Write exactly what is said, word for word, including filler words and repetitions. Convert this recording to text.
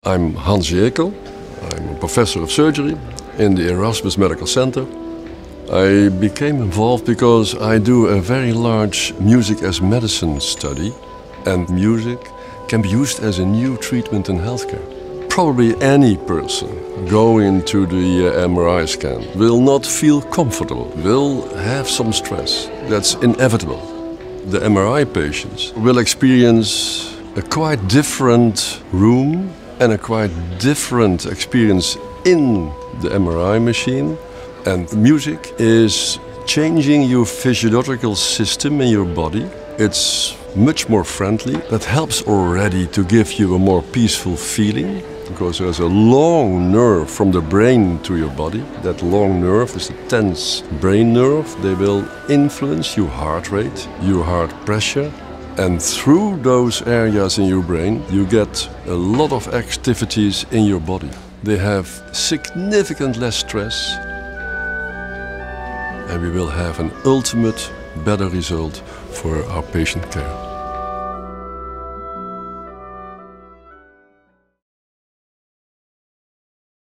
I'm Hans Jekel. I'm a professor of surgery in the Erasmus Medical Center. I became involved because I do a very large music as medicine study, and music can be used as a new treatment in healthcare. Probably any person going to the uh, M R I scan will not feel comfortable, will have some stress. That's inevitable. The M R I patients will experience a quite different room and a quite different experience in the M R I machine. And music is changing your physiological system in your body. It's much more friendly. That helps already to give you a more peaceful feeling, because there's a long nerve from the brain to your body. That long nerve is the tense brain nerve. They will influence your heart rate, your heart pressure. And through those areas in your brain, you get a lot of activities in your body. They have significant less stress, and we will have an ultimate better result for our patient care.